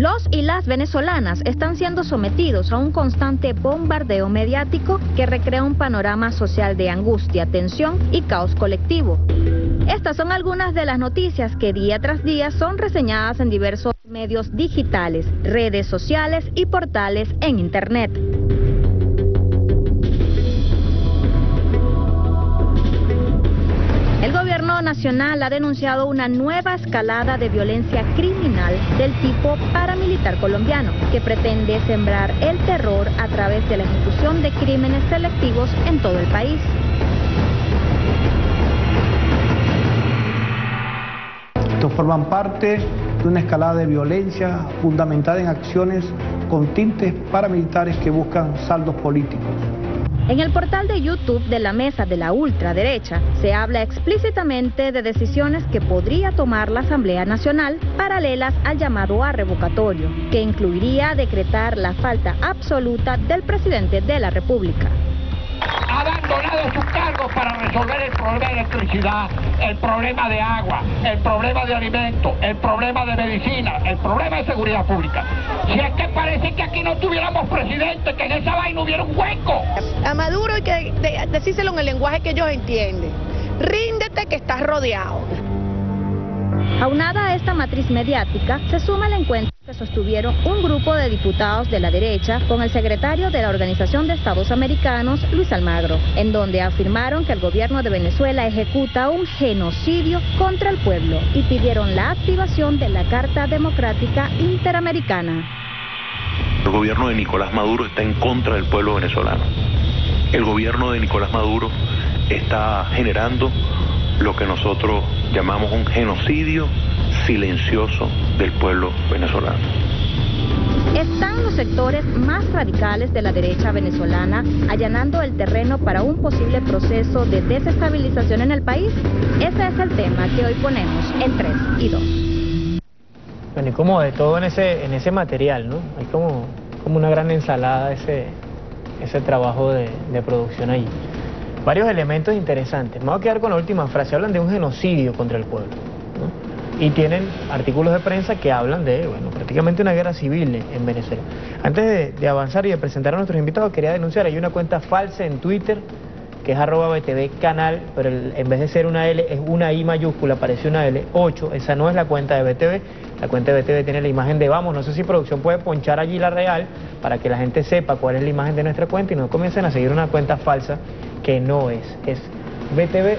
Los y las venezolanas están siendo sometidos a un constante bombardeo mediático que recrea un panorama social de angustia, tensión y caos colectivo. Estas son algunas de las noticias que día tras día son reseñadas en diversos medios digitales, redes sociales y portales en Internet. El gobierno nacional ha denunciado una nueva escalada de violencia criminal del tipo paramilitar colombiano, que pretende sembrar el terror a través de la ejecución de crímenes selectivos en todo el país. Estos forman parte de una escalada de violencia fundamentada en acciones con tintes paramilitares que buscan saldos políticos. En el portal de YouTube de la Mesa de la Ultraderecha se habla explícitamente de decisiones que podría tomar la Asamblea Nacional paralelas al llamado a revocatorio, que incluiría decretar la falta absoluta del presidente de la República. Ha abandonado sus cargos para resolver el problema de electricidad, el problema de agua, el problema de alimentos, el problema de medicina, el problema de seguridad pública. Si es que parece que aquí no tuviéramos presidente, que en esa vaina hubiera un hueco. A Maduro hay que decírselo en el lenguaje que ellos entienden. Ríndete que estás rodeado. Aunada a esta matriz mediática, se suma el encuentro que sostuvieron un grupo de diputados de la derecha con el secretario de la Organización de Estados Americanos, Luis Almagro, en donde afirmaron que el gobierno de Venezuela ejecuta un genocidio contra el pueblo y pidieron la activación de la Carta Democrática Interamericana. El gobierno de Nicolás Maduro está en contra del pueblo venezolano. El gobierno de Nicolás Maduro está generando lo que nosotros llamamos un genocidio silencioso del pueblo venezolano. ¿Están los sectores más radicales de la derecha venezolana allanando el terreno para un posible proceso de desestabilización en el país? Ese es el tema que hoy ponemos en 3 y 2. Bueno, y como de todo en ese material, ¿no? Hay como una gran ensalada ese trabajo de producción ahí. Varios elementos interesantes. Me voy a quedar con la última frase. Hablan de un genocidio contra el pueblo, ¿no? Y tienen artículos de prensa que hablan de, bueno, prácticamente una guerra civil en Venezuela. Antes de avanzar y de presentar a nuestros invitados, quería denunciar, hay una cuenta falsa en Twitter, que es @BTV-canal, pero en vez de ser una L, es una I mayúscula, parece una L, 8, esa no es la cuenta de BTV, la cuenta de BTV tiene la imagen de Vamos, no sé si producción puede ponchar allí la real, para que la gente sepa cuál es la imagen de nuestra cuenta y no comiencen a seguir una cuenta falsa, que no es BTV,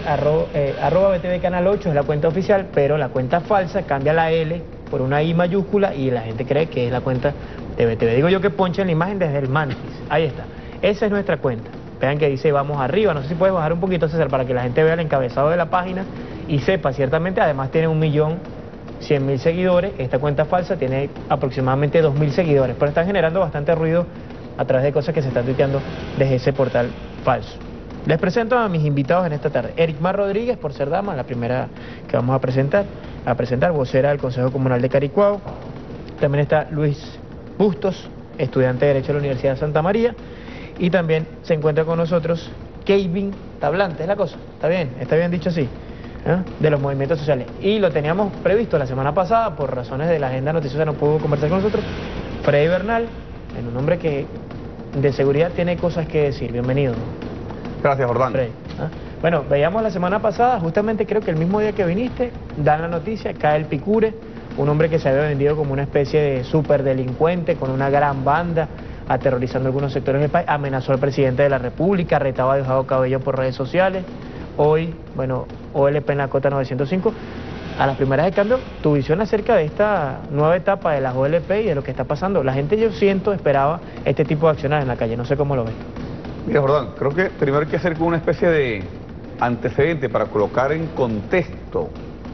@BTV Canal 8 es la cuenta oficial, pero la cuenta falsa cambia la L por una I mayúscula y la gente cree que es la cuenta de BTV. Digo yo que ponchen la imagen desde el mantis, ahí está, esa es nuestra cuenta. Vean que dice Vamos Arriba, no sé si puedes bajar un poquito, César, para que la gente vea el encabezado de la página y sepa, ciertamente, además tiene 1.100.000 seguidores, esta cuenta falsa tiene aproximadamente 2.000 seguidores, pero están generando bastante ruido a través de cosas que se están tuiteando desde ese portal falso. Les presento a mis invitados en esta tarde. Ericmar Rodríguez, por ser dama, la primera que vamos a presentar, vocera del Consejo Comunal de Caricuao. También está Luis Bustos, estudiante de Derecho de la Universidad de Santa María. Y también se encuentra con nosotros Kevin Tablante, es la cosa, está bien dicho así, de los movimientos sociales. Y lo teníamos previsto la semana pasada, por razones de la agenda noticiosa no pudo conversar con nosotros, Freddy Bernal, un hombre que de seguridad tiene cosas que decir. Bienvenido. Gracias, Jordán. Freddy. Bueno, veíamos la semana pasada, justamente creo que el mismo día que viniste, dan la noticia, cae el Picure, un hombre que se había vendido como una especie de superdelincuente con una gran banda, aterrorizando algunos sectores del país, amenazó al presidente de la República, retaba a Diosdado Cabello por redes sociales. Hoy, bueno, OLP en la cota 905. A las primeras de cambio, tu visión acerca de esta nueva etapa de las OLP y de lo que está pasando. La gente, yo siento, esperaba este tipo de acciones en la calle, no sé cómo lo ves. Mira, Jordán, creo que primero hay que hacer una especie de antecedente para colocar en contexto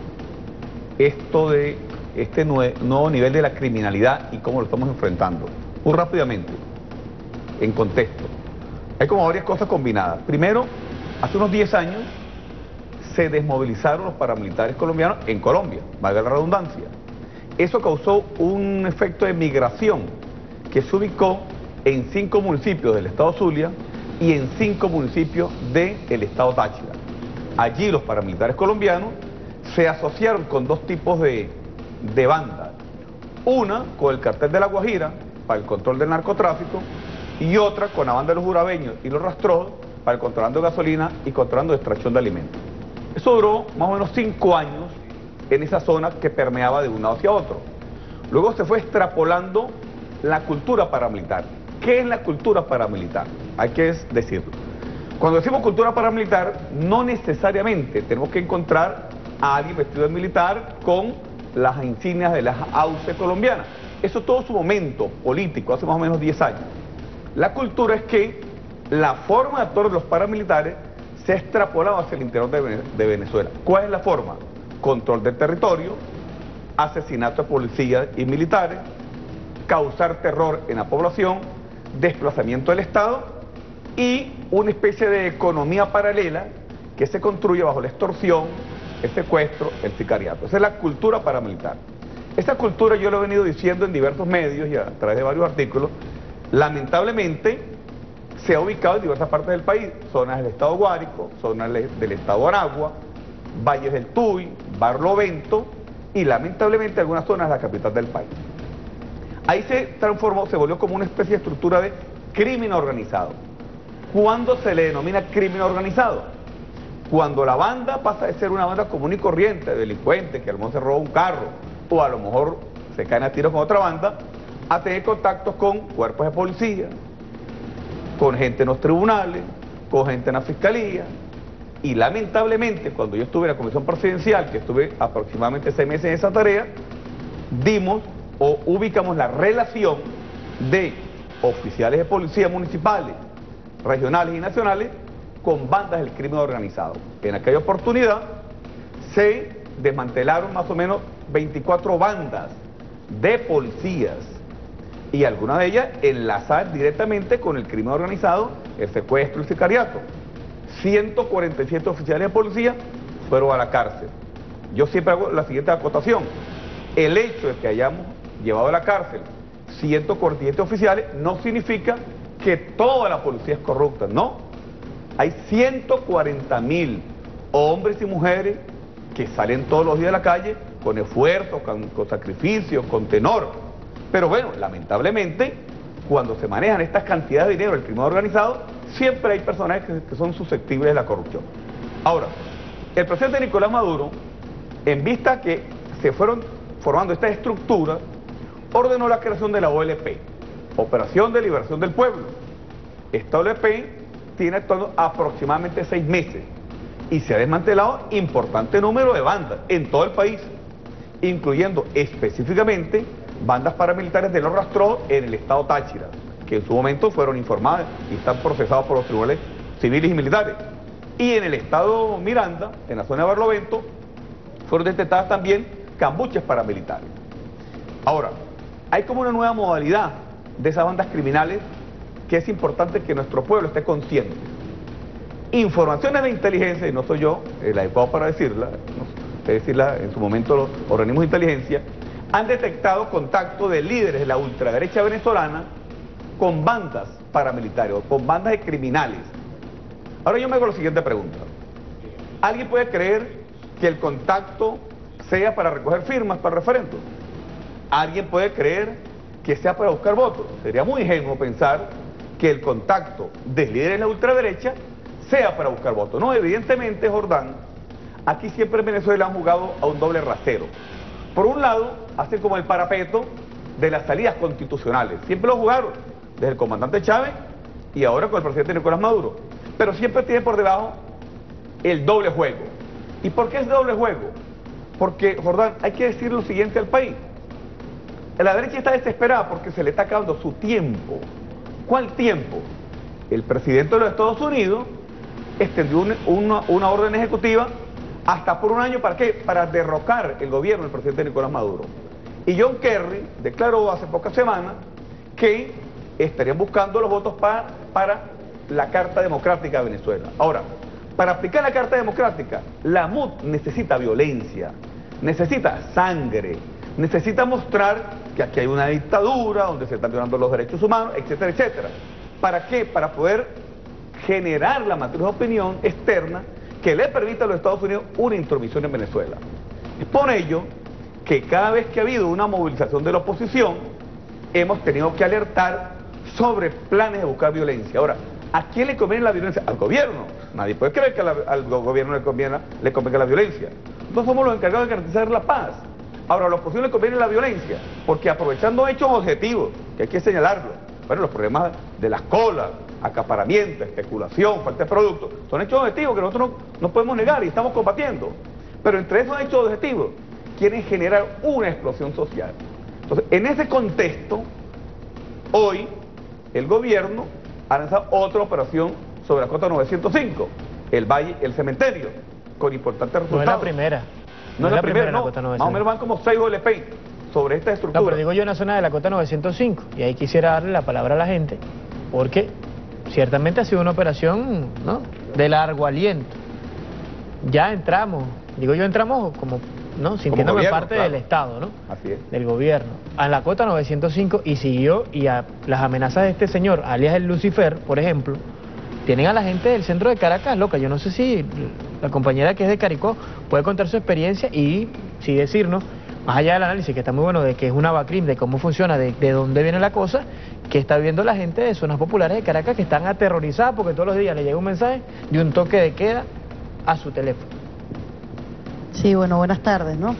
esto de este nuevo nivel de la criminalidad y cómo lo estamos enfrentando. Muy rápidamente, en contexto. Hay como varias cosas combinadas. Primero, hace unos 10 años se desmovilizaron los paramilitares colombianos en Colombia, valga la redundancia. Eso causó un efecto de migración que se ubicó en 5 municipios del estado Zulia y en 5 municipios del estado Táchira. Allí los paramilitares colombianos se asociaron con dos tipos de bandas. una con el cartel de La Guajira para el control del narcotráfico y otra con la banda de los jurabeños y los rastrojos para el contrabando de gasolina y contrabando de extracción de alimentos. Eso duró más o menos 5 años en esa zona que permeaba de un lado hacia otro. Luego se fue extrapolando la cultura paramilitar. ¿Qué es la cultura paramilitar? Hay que decirlo. Cuando decimos cultura paramilitar, no necesariamente tenemos que encontrar a alguien vestido de militar con las insignias de las AUCE colombianas. Eso todo su momento político, hace más o menos 10 años. La cultura es que la forma de actuar de los paramilitares se ha extrapolado hacia el interior de Venezuela. ¿Cuál es la forma? Control del territorio, asesinato de policías y militares, causar terror en la población, desplazamiento del Estado y una especie de economía paralela que se construye bajo la extorsión, el secuestro, el sicariato. Esa es la cultura paramilitar. Esa cultura yo lo he venido diciendo en diversos medios y a través de varios artículos, lamentablemente se ha ubicado en diversas partes del país, zonas del estado Guárico, zonas del estado Aragua, Valles del Tuy, Barlovento y lamentablemente algunas zonas de la capital del país. Ahí se transformó, se volvió como una especie de estructura de crimen organizado. ¿Cuándo se le denomina crimen organizado? Cuando la banda pasa de ser una banda común y corriente, de delincuentes, que a lo mejor se roba un carro, o a lo mejor se caen a tiros con otra banda, a tener contactos con cuerpos de policía, con gente en los tribunales, con gente en la fiscalía, y lamentablemente cuando yo estuve en la comisión presidencial, que estuve aproximadamente 6 meses en esa tarea, dimos o ubicamos la relación de oficiales de policía municipales, regionales y nacionales con bandas del crimen organizado. En aquella oportunidad se desmantelaron más o menos 24 bandas de policías y algunas de ellas enlazadas directamente con el crimen organizado, el secuestro y el sicariato. 147 oficiales de policía fueron a la cárcel. Yo siempre hago la siguiente acotación: el hecho de que hayamos llevado a la cárcel 147 oficiales no significa que toda la policía es corrupta, no. Hay 140.000 hombres y mujeres que salen todos los días a la calle con esfuerzo, con sacrificio, con tenor. Pero bueno, lamentablemente, cuando se manejan estas cantidades de dinero del crimen organizado, siempre hay personajes que son susceptibles de la corrupción. Ahora, el presidente Nicolás Maduro, en vista que se fueron formando estas estructuras, ordenó la creación de la OLP, Operación de Liberación del Pueblo. Esta OLP tiene actuando aproximadamente 6 meses y se ha desmantelado importante número de bandas en todo el país, incluyendo específicamente bandas paramilitares de los rastrojos en el estado Táchira, que en su momento fueron informadas y están procesados por los tribunales civiles y militares. Y en el estado Miranda, en la zona de Barlovento, fueron detectadas también cambuches paramilitares. Ahora, hay como una nueva modalidad de esas bandas criminales que es importante que nuestro pueblo esté consciente. Informaciones de inteligencia, y no soy yo el adecuado para decirla, en su momento los organismos de inteligencia, han detectado contacto de líderes de la ultraderecha venezolana con bandas paramilitares, con bandas de criminales. Ahora yo me hago la siguiente pregunta. ¿Alguien puede creer que el contacto sea para recoger firmas para el referéndum? ¿Alguien puede creer que sea para buscar votos? Sería muy ingenuo pensar que el contacto de líderes de la ultraderecha sea para buscar votos. No, evidentemente, Jordán, aquí siempre en Venezuela han jugado a un doble rasero. Por un lado, hacen como el parapeto de las salidas constitucionales. Siempre lo jugaron, desde el comandante Chávez y ahora con el presidente Nicolás Maduro. Pero siempre tiene por debajo el doble juego. ¿Y por qué es doble juego? Porque, Jordán, hay que decir lo siguiente al país. La derecha está desesperada porque se le está acabando su tiempo. ¿Cuál tiempo? El presidente de los Estados Unidos extendió una orden ejecutiva hasta por un año. ¿Para qué? Para derrocar el gobierno del presidente Nicolás Maduro. Y John Kerry declaró hace pocas semanas que estarían buscando los votos para la Carta Democrática de Venezuela. Ahora, para aplicar la Carta Democrática, la MUD necesita violencia, necesita sangre, necesita mostrar que aquí hay una dictadura donde se están violando los derechos humanos, etcétera, etcétera. ¿Para qué? Para poder generar la matriz de opinión externa que le permita a los Estados Unidos una intromisión en Venezuela. Es por ello que cada vez que ha habido una movilización de la oposición, hemos tenido que alertar sobre planes de buscar violencia. Ahora, ¿a quién le conviene la violencia? Al gobierno. Nadie puede creer que al gobierno le convenga la violencia. Nosotros somos los encargados de garantizar la paz. Ahora, a la oposición le conviene la violencia, porque aprovechando hechos objetivos, que hay que señalarlo, bueno, los problemas de las colas, acaparamiento, especulación, falta de productos, son hechos objetivos que nosotros no podemos negar y estamos combatiendo. Pero entre esos hechos objetivos, quieren generar una explosión social. Entonces, en ese contexto, hoy el gobierno ha lanzado otra operación sobre la Cota 905, el Valle, el cementerio, con importantes resultados. No es la primera. No es la primera, no. La Cota 905. Más o menos van como 6 OLP sobre esta estructura. No, pero digo yo en la zona de la Cota 905, y ahí quisiera darle la palabra a la gente, porque ciertamente ha sido una operación, ¿no?, de largo aliento. Ya entramos, digo yo entramos como, ¿no?, sintiéndome gobierno, parte claro, del Estado, ¿no? Así es. Del gobierno, a la Cota 905, y siguió, y a las amenazas de este señor, alias el Lucifer, por ejemplo, tienen a la gente del centro de Caracas loca. Yo no sé si la compañera que es de Caricó puede contar su experiencia y sí decirnos, más allá del análisis, que está muy bueno, de que es una BACRIM, de cómo funciona, de dónde viene la cosa, que está viendo la gente de zonas populares de Caracas que están aterrorizadas porque todos los días le llega un mensaje de un toque de queda a su teléfono. Sí, bueno, buenas tardes, ¿no?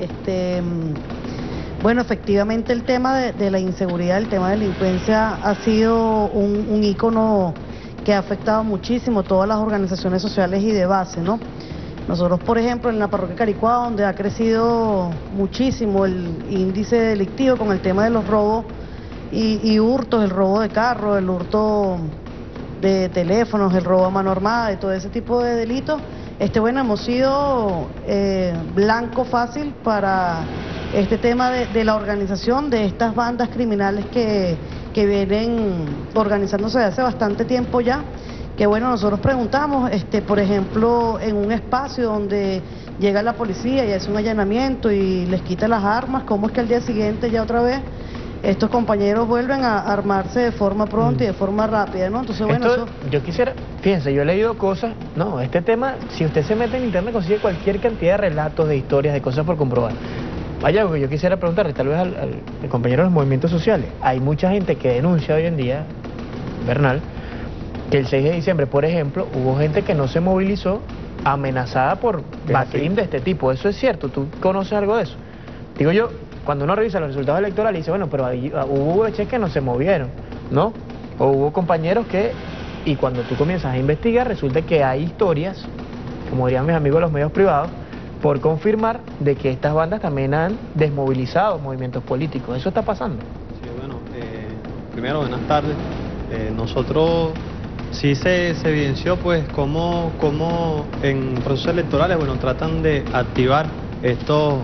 Bueno, efectivamente el tema de la inseguridad, el tema de delincuencia ha sido un ícono que ha afectado muchísimo todas las organizaciones sociales y de base, ¿no? Nosotros, por ejemplo, en la parroquia Caricuá, donde ha crecido muchísimo el índice delictivo con el tema de los robos y hurtos, el robo de carros, el hurto de teléfonos, el robo a mano armada y todo ese tipo de delitos, bueno, hemos sido blanco fácil para este tema de la organización de estas bandas criminales que vienen organizándose desde hace bastante tiempo ya, que bueno, nosotros preguntamos, por ejemplo, en un espacio donde llega la policía y hace un allanamiento y les quita las armas, ¿cómo es que al día siguiente ya otra vez estos compañeros vuelven a armarse de forma pronta y de forma rápida, ¿no? Entonces, bueno, eso... Yo quisiera, fíjense, yo he leído cosas, no, este tema, si usted se mete en internet consigue cualquier cantidad de relatos, de historias, de cosas por comprobar. Hay algo que yo quisiera preguntarle, tal vez al compañero de los movimientos sociales. Hay mucha gente que denuncia hoy en día, Bernal, que el 6 de diciembre, por ejemplo, hubo gente que no se movilizó amenazada por BACRIM de este tipo. ¿Eso es cierto? ¿Tú conoces algo de eso? Digo yo, cuando uno revisa los resultados electorales, dice, bueno, pero hubo VH que no se movieron, ¿no? O hubo compañeros que, y cuando tú comienzas a investigar, resulta que hay historias, como dirían mis amigos de los medios privados, por confirmar de que estas bandas también han desmovilizado movimientos políticos. ¿Eso está pasando? Sí, bueno, primero, buenas tardes. Nosotros sí se evidenció pues cómo en procesos electorales, bueno, tratan de activar estos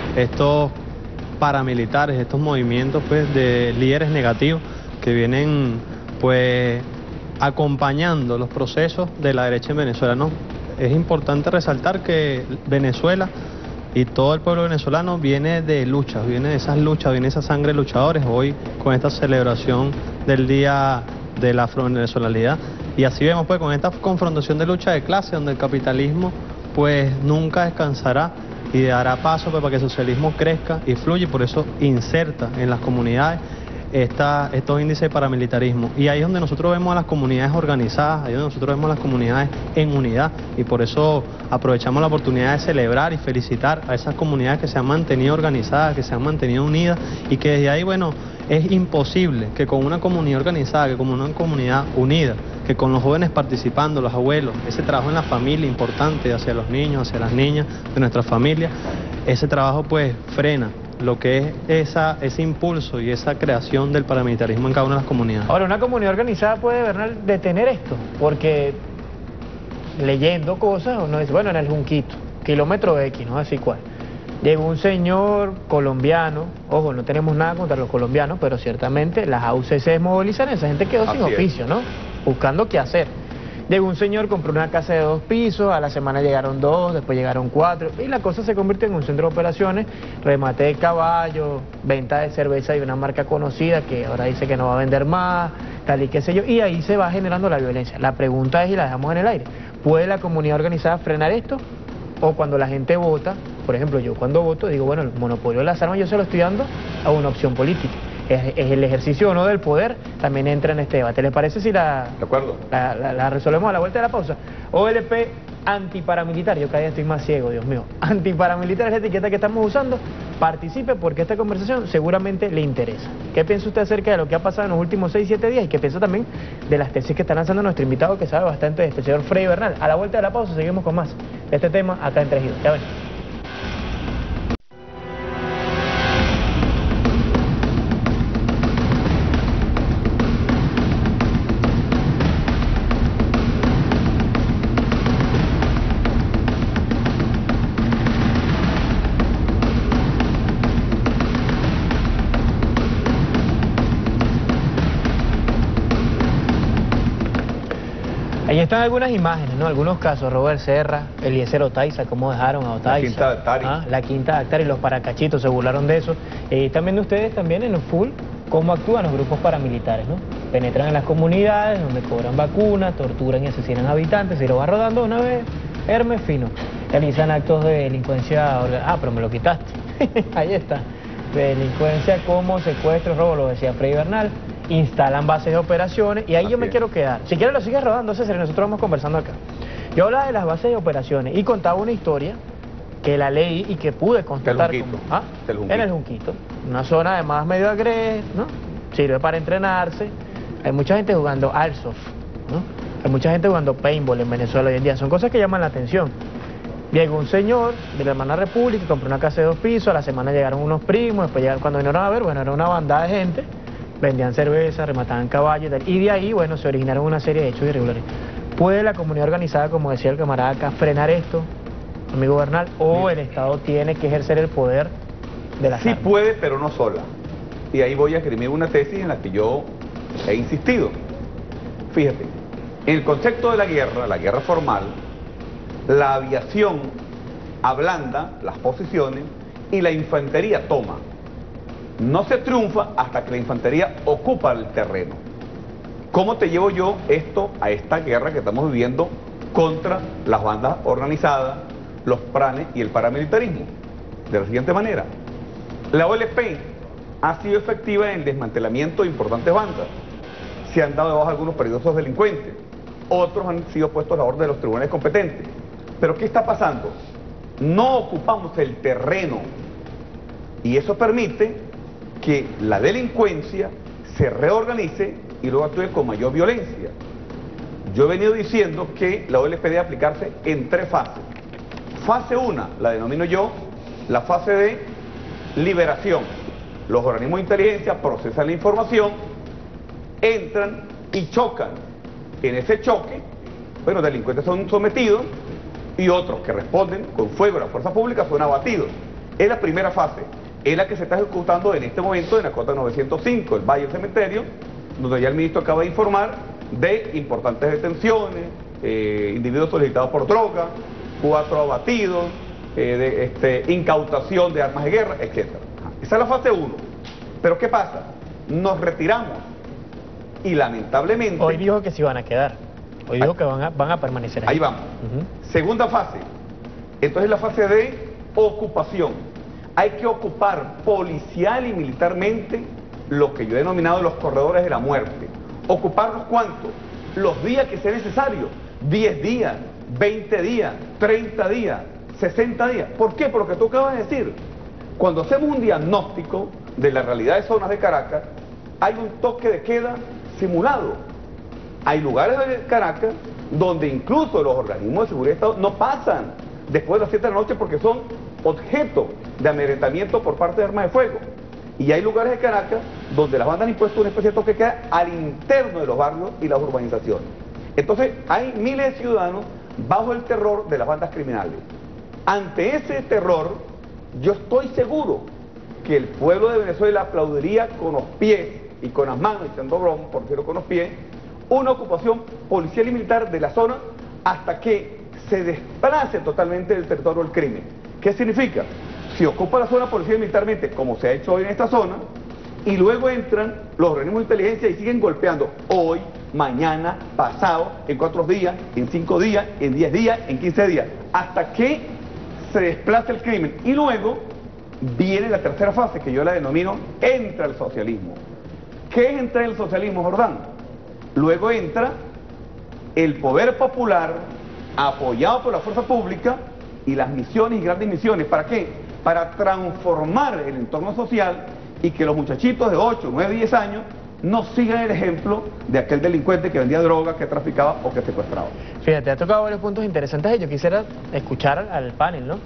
paramilitares, estos movimientos pues de líderes negativos que vienen pues acompañando los procesos de la derecha en Venezuela, ¿no? Es importante resaltar que Venezuela y todo el pueblo venezolano viene de luchas, viene de esas luchas, viene esa sangre de luchadores. Hoy con esta celebración del Día de la Afro-Venezolanidad, y así vemos pues con esta confrontación de lucha de clase donde el capitalismo pues nunca descansará y dará paso pues, para que el socialismo crezca y fluya, y por eso inserta en las comunidades estos índices de paramilitarismo. Y ahí es donde nosotros vemos a las comunidades organizadas, ahí es donde nosotros vemos a las comunidades en unidad, y por eso aprovechamos la oportunidad de celebrar y felicitar a esas comunidades que se han mantenido organizadas, que se han mantenido unidas, y que desde ahí, bueno, es imposible que con una comunidad organizada, que con una comunidad unida, que con los jóvenes participando, los abuelos, ese trabajo en la familia importante hacia los niños, hacia las niñas de nuestra familia, ese trabajo pues frena lo que es ese impulso y esa creación del paramilitarismo en cada una de las comunidades. Ahora, una comunidad organizada puede, Bernal, detener esto, porque leyendo cosas uno dice, bueno, en el Junquito, kilómetro X, no así cuál, llegó un señor colombiano, ojo, no tenemos nada contra los colombianos, pero ciertamente las AUC se desmovilizan, esa gente quedó sin oficio, ¿no? Buscando qué hacer. Llegó un señor, compró una casa de 2 pisos, a la semana llegaron 2, después llegaron 4, y la cosa se convirtió en un centro de operaciones, remate de caballos, venta de cerveza de una marca conocida que ahora dice que no va a vender más, tal y qué sé yo, y ahí se va generando la violencia. La pregunta es, y la dejamos en el aire, ¿puede la comunidad organizada frenar esto? O cuando la gente vota, por ejemplo, yo cuando voto digo, bueno, el monopolio de las armas yo se lo estoy dando a una opción política. Es el ejercicio o no del poder también entra en este debate. ¿Les parece si la resolvemos a la vuelta de la pausa? OLP antiparamilitar, yo cada día estoy más ciego, Dios mío. Antiparamilitar es la etiqueta que estamos usando. Participe porque esta conversación seguramente le interesa. ¿Qué piensa usted acerca de lo que ha pasado en los últimos 6-7 días? Y qué piensa también de las tesis que está lanzando nuestro invitado, que sabe bastante de este, señor Freddy Bernal. A la vuelta de la pausa seguimos con más de este tema acá en Trejido. Ya ven. Ahí están algunas imágenes, ¿no? Algunos casos, Robert Serra, Eliezer Otaiza, cómo dejaron a Otaiza. La Quinta de Actari. La Quinta de Actari, los paracachitos se burlaron de eso. Están viendo ustedes también en el full cómo actúan los grupos paramilitares, ¿no? Penetran en las comunidades, donde cobran vacunas, torturan y asesinan habitantes, y lo va rodando una vez, Hermes fino. Realizan actos de delincuencia, pero me lo quitaste. Ahí está. De delincuencia como secuestro, robo, lo decía Freddy Bernal. Instalan bases de operaciones y ahí yo me quiero quedar. Si quieres lo sigues rodando, César, nosotros vamos conversando acá. Yo hablaba de las bases de operaciones y contaba una historia que la leí y que pude constatar. En el Junquito, una zona además medio agreste, ¿no? Sirve para entrenarse. Hay mucha gente jugando Airsoft, ¿no? Hay mucha gente jugando paintball en Venezuela hoy en día. Son cosas que llaman la atención. Llegó un señor de la hermana República, compró una casa de 2 pisos, a la semana llegaron unos primos, después llegaron, cuando vinieron a ver, bueno, era una bandada de gente. Vendían cerveza, remataban caballos y tal. Y de ahí, bueno, se originaron una serie de hechos irregulares. ¿Puede la comunidad organizada, como decía el camarada acá, frenar esto, amigo Bernal? ¿O el Estado tiene que ejercer el poder de la armas? Sí puede, pero no sola. Y ahí voy a escribir una tesis en la que yo he insistido. Fíjate, en el concepto de la guerra formal, la aviación ablanda las posiciones y la infantería toma. No se triunfa hasta que la infantería ocupa el terreno. ¿Cómo te llevo yo esto a esta guerra que estamos viviendo contra las bandas organizadas, los planes y el paramilitarismo? De la siguiente manera. La OLP ha sido efectiva en el desmantelamiento de importantes bandas. Se han dado de baja algunos peligrosos delincuentes. Otros han sido puestos a la orden de los tribunales competentes. Pero ¿qué está pasando? No ocupamos el terreno. Y eso permite que la delincuencia se reorganice y luego actúe con mayor violencia. Yo he venido diciendo que la OLP debe aplicarse en 3 fases. Fase 1, la denomino yo, la fase de liberación. Los organismos de inteligencia procesan la información, entran y chocan. En ese choque, bueno, delincuentes son sometidos y otros que responden con fuego a la fuerza pública son abatidos. Es la primera fase. Es la que se está ejecutando en este momento en la cota 905, el Valle del Cementerio, donde ya el ministro acaba de informar de importantes detenciones, individuos solicitados por droga, 4 abatidos, incautación de armas de guerra, etc. Esa es la fase 1. Pero ¿qué pasa? Nos retiramos y lamentablemente... Hoy dijo que se iban a quedar, hoy dijo que van a permanecer ahí. Ahí vamos. Segunda fase, entonces la fase de ocupación. Hay que ocupar policial y militarmente lo que yo he denominado los corredores de la muerte. ¿Ocuparlos cuánto? Los días que sea necesario. 10 días, 20 días, 30 días, 60 días. ¿Por qué? Por lo que tú acabas de decir. Cuando hacemos un diagnóstico de la realidad de zonas de Caracas, hay un toque de queda simulado. Hay lugares de Caracas donde incluso los organismos de seguridad de Estado no pasan después de las 7 de la noche porque son objeto de amedrentamiento por parte de armas de fuego. Y hay lugares de Caracas donde las bandas han impuesto una especie de toque de queda al interno de los barrios y las urbanizaciones. Entonces hay miles de ciudadanos bajo el terror de las bandas criminales. Ante ese terror, yo estoy seguro que el pueblo de Venezuela aplaudiría con los pies y con las manos, echando broma, por decirlo con los pies, una ocupación policial y militar de la zona hasta que se desplace totalmente del territorio del crimen. ¿Qué significa? Si ocupa la zona policial y militarmente, como se ha hecho hoy en esta zona, y luego entran los organismos de inteligencia y siguen golpeando hoy, mañana, pasado, en 4 días, en 5 días, en 10 días, en 15 días, hasta que se desplaza el crimen. Y luego viene la tercera fase, que yo la denomino entra el socialismo. ¿Qué es entrar el socialismo, Jordán? Luego entra el poder popular apoyado por la fuerza pública y las misiones y grandes misiones. ¿Para qué? Para transformar el entorno social y que los muchachitos de 8, 9, 10 años no sigan el ejemplo de aquel delincuente que vendía droga, que traficaba o que secuestraba. Fíjate, ha tocado varios puntos interesantes y yo quisiera escuchar al panel, ¿no?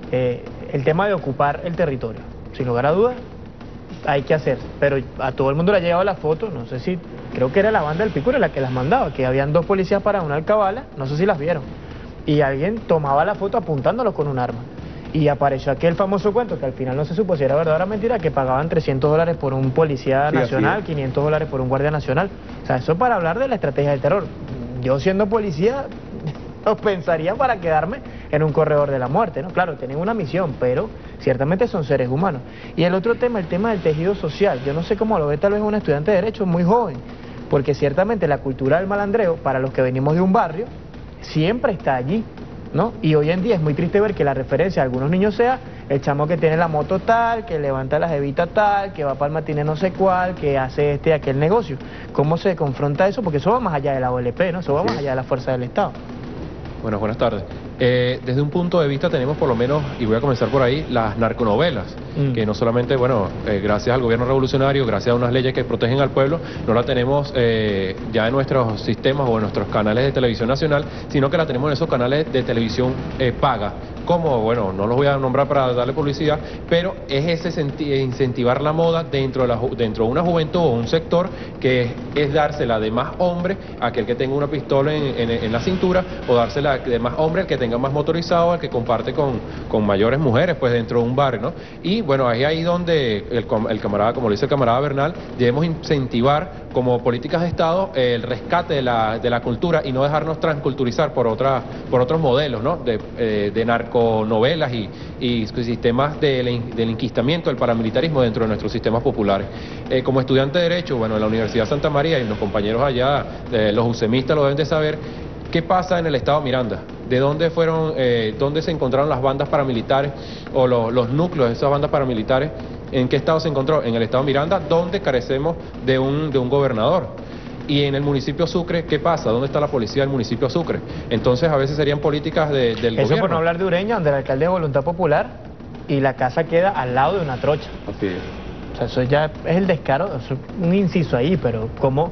El tema de ocupar el territorio. Sin lugar a dudas, hay que hacer, pero a todo el mundo le ha llegado la foto, no sé si, creo que era la banda del Picure la que las mandaba, que habían 2 policías para una alcabala, no sé si las vieron, y alguien tomaba la foto apuntándolos con un arma. Y apareció aquel famoso cuento, que al final no se supo si era verdad o era mentira, que pagaban $300 por un policía nacional, $500 por un guardia nacional. O sea, eso para hablar de la estrategia del terror. Yo siendo policía, no pensaría para quedarme en un corredor de la muerte, ¿no? Claro, tienen una misión, pero ciertamente son seres humanos. Y el otro tema, el tema del tejido social. Yo no sé cómo lo ve tal vez un estudiante de Derecho muy joven, porque ciertamente la cultura del malandreo, para los que venimos de un barrio, siempre está allí, ¿no? Y hoy en día es muy triste ver que la referencia a algunos niños sea el chamo que tiene la moto tal, que levanta la jevita tal, que va para el matiné no sé cuál, que hace este y aquel negocio. ¿Cómo se confronta eso? Porque eso va más allá de la OLP, ¿no? Eso va más allá de la fuerza del Estado. Bueno, buenas tardes. Desde un punto de vista tenemos por lo menos, y voy a comenzar por ahí, las narconovelas, que no solamente, bueno, gracias al gobierno revolucionario, gracias a unas leyes que protegen al pueblo, no la tenemos ya en nuestros sistemas o en nuestros canales de televisión nacional, sino que la tenemos en esos canales de televisión paga. Como, bueno, no los voy a nombrar para darle publicidad, pero es ese incentivar la moda dentro de una juventud o un sector que es dársela de más hombre a aquel que tenga una pistola en la cintura, o dársela de más hombre al que tenga más motorizado, al que comparte con mayores mujeres, pues dentro de un barrio, ¿no? Y bueno, es ahí donde el camarada, como lo dice el camarada Bernal, debemos incentivar como políticas de Estado el rescate de la cultura y no dejarnos transculturizar por otros modelos, ¿no? De narconovelas y sistemas del enquistamiento, del paramilitarismo dentro de nuestros sistemas populares. Como estudiante de Derecho, bueno, en la Universidad Santa María, y los compañeros allá, los usemistas lo deben de saber, ¿qué pasa en el estado Miranda? ¿De dónde dónde se encontraron las bandas paramilitares o los núcleos de esas bandas paramilitares? ¿En qué estado se encontró? En el estado Miranda, donde carecemos de un gobernador. Y en el municipio Sucre, ¿qué pasa? ¿Dónde está la policía del municipio Sucre? Entonces, a veces serían políticas del gobierno. Eso por no hablar de Ureña, donde el alcalde es Voluntad Popular y la casa queda al lado de una trocha. Así es. O sea, eso ya es el descaro, eso es un inciso ahí, pero ¿cómo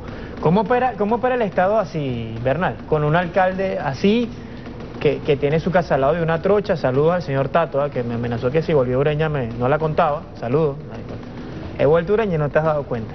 opera el Estado así, Bernal? Con un alcalde así, que tiene su casa al lado de una trocha. Saludos al señor Tato, que me amenazó que si volvió a Ureña no la contaba. Saludos. He vuelto a Ureña y no te has dado cuenta.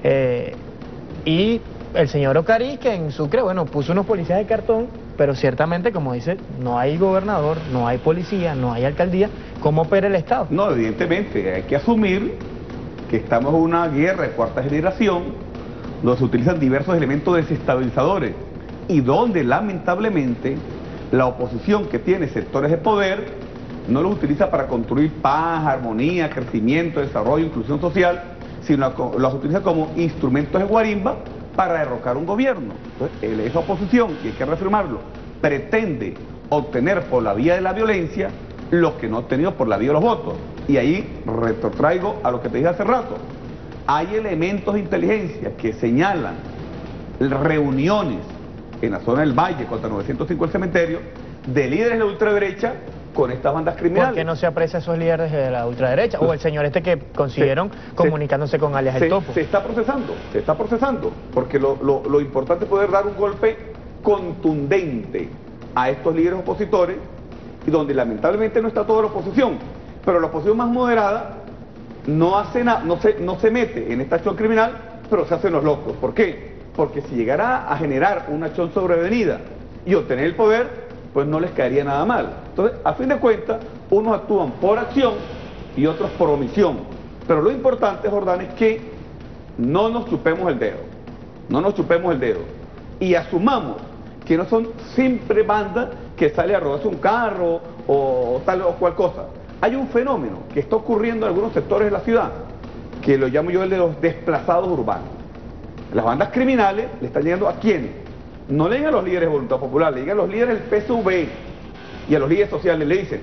Y el señor Ocariz, que en Sucre, bueno, puso unos policías de cartón, pero ciertamente, como dice, no hay gobernador, no hay policía, no hay alcaldía. ¿Cómo opera el Estado? No, evidentemente, hay que asumir que estamos en una guerra de cuarta generación, donde se utilizan diversos elementos desestabilizadores y donde, lamentablemente, la oposición que tiene sectores de poder no los utiliza para construir paz, armonía, crecimiento, desarrollo, inclusión social, sino los utiliza como instrumentos de guarimba para derrocar un gobierno. Entonces, esa oposición, y hay que reafirmarlo, pretende obtener por la vía de la violencia lo que no ha obtenido por la vía de los votos. Y ahí retrotraigo a lo que te dije hace rato. Hay elementos de inteligencia que señalan reuniones en la zona del Valle, contra 905 el cementerio, de líderes de la ultraderecha con estas bandas criminales. ¿Por qué no se aprecia a esos líderes de la ultraderecha? O el señor que consiguieron comunicándose con alias El Topo. Se está procesando, porque lo importante es poder dar un golpe contundente a estos líderes opositores, y donde lamentablemente no está toda la oposición, pero la oposición más moderada no hace nada, no se mete en esta acción criminal, pero se hacen los locos. ¿Por qué? Porque si llegara a generar una acción sobrevenida y obtener el poder, pues no les caería nada mal. Entonces, a fin de cuentas, unos actúan por acción y otros por omisión. Pero lo importante, Jordán, es que no nos chupemos el dedo, y asumamos que no son siempre bandas que salen a robarse un carro o tal o cual cosa. Hay un fenómeno que está ocurriendo en algunos sectores de la ciudad, que lo llamo yo el de los desplazados urbanos. Las bandas criminales le están llegando a ¿quiénes? No le llegan a los líderes de Voluntad Popular, le llegan a los líderes del PSV y a los líderes sociales. Le dicen,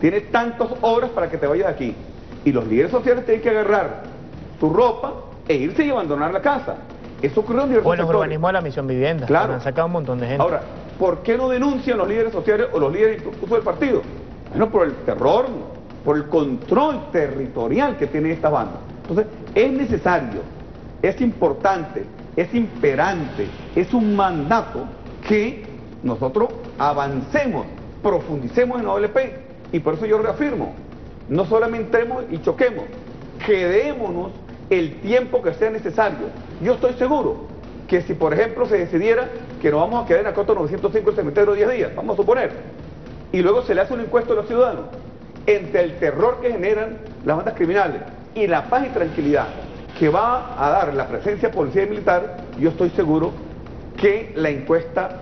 tienes tantas horas para que te vayas de aquí. Y los líderes sociales tienen que agarrar su ropa e irse y abandonar la casa. Eso ocurrió en diversos Bueno, el sectores. urbanismo de la Misión Vivienda, Claro. han sacado un montón de gente. Ahora, ¿por qué no denuncian los líderes sociales o los líderes incluso del partido? Bueno, por el terror, por el control territorial que tienen estas bandas. Entonces, es necesario, es importante, es imperante, es un mandato que nosotros avancemos, profundicemos en la OLP. Y por eso yo reafirmo, no solamente entremos y choquemos, quedémonos el tiempo que sea necesario. Yo estoy seguro que si, por ejemplo, se decidiera que nos vamos a quedar en la Costa 905 el cementerio 10 días, vamos a suponer, y luego se le hace una encuesta a los ciudadanos, entre el terror que generan las bandas criminales y la paz y tranquilidad que va a dar la presencia policial y militar, yo estoy seguro que la encuesta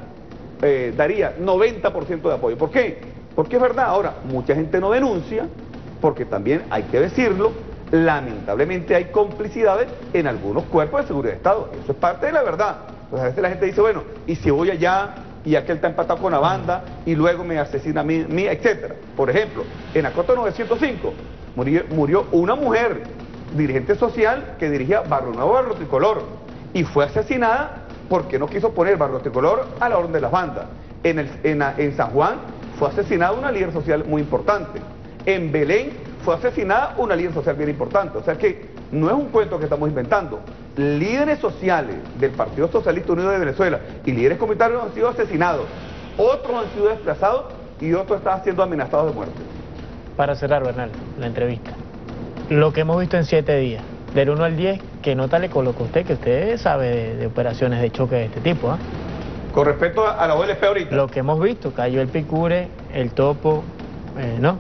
daría 90% de apoyo. ¿Por qué? Porque es verdad, ahora, mucha gente no denuncia, porque también hay que decirlo, lamentablemente hay complicidades en algunos cuerpos de seguridad de Estado. Eso es parte de la verdad. Pues a veces la gente dice, bueno, ¿y si voy allá y aquel está empatado con la banda y luego me asesina a mí, etcétera? Por ejemplo, en la Costa 905 murió una mujer, dirigente social, que dirigía Barrio Nuevo, Barrio Tricolor, y fue asesinada porque no quiso poner Barrio Tricolor a la orden de las bandas. En San Juan fue asesinada una líder social muy importante. En Belén fue asesinada una líder social bien importante. O sea que no es un cuento que estamos inventando. Líderes sociales del Partido Socialista Unido de Venezuela y líderes comunitarios han sido asesinados, otros han sido desplazados y otros están siendo amenazados de muerte. Para cerrar, Bernal, la entrevista, lo que hemos visto en 7 días, del 1 al 10, ¿qué nota le colocó usted, que usted sabe de operaciones de choque de este tipo? Con respecto a la OLP ahorita. Lo que hemos visto, cayó el Picure, el Topo, ¿no?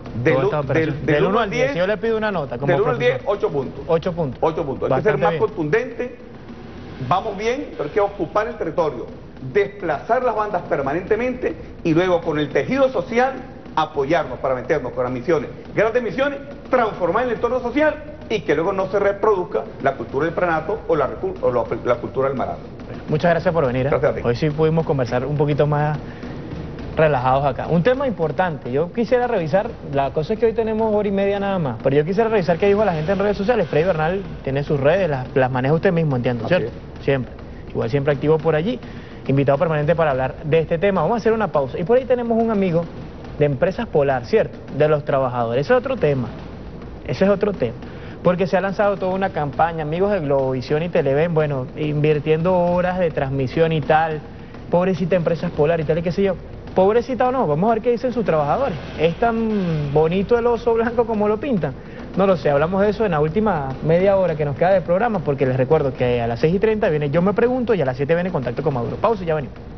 Del 1 al 10, si yo le pido una nota. Como del 1 al 10, profesor. 8 puntos. 8 puntos. 8 puntos. Hay que ser más contundente, vamos bien, pero hay que ocupar el territorio, desplazar las bandas permanentemente y luego con el tejido social apoyarnos para meternos con las misiones, grandes misiones, transformar el entorno social y que luego no se reproduzca la cultura del pranato o la cultura del marato. Muchas gracias por venir. Gracias a ti. Hoy sí pudimos conversar un poquito más relajados acá. Un tema importante, yo quisiera revisar, la cosa es que hoy tenemos 1 hora y media nada más, pero yo quisiera revisar qué dijo la gente en redes sociales. Freddy Bernal tiene sus redes, las maneja usted mismo, entiendo, ¿cierto? Siempre. Igual siempre activo por allí, invitado permanente para hablar de este tema. Vamos a hacer una pausa. Y por ahí tenemos un amigo de Empresas Polar, ¿cierto? De los trabajadores. Ese es otro tema. Ese es otro tema. Porque se ha lanzado toda una campaña, amigos de Globovisión y Televen, bueno, invirtiendo horas de transmisión y tal. Pobrecita Empresas Polar y tal y qué sé yo. Pobrecita o no, vamos a ver qué dicen sus trabajadores. ¿Es tan bonito el oso blanco como lo pintan? No lo sé, hablamos de eso en la última media hora que nos queda del programa, porque les recuerdo que a las 6:30 viene Yo Me Pregunto y a las 7 viene Contacto con Maduro. Pausa y ya venimos.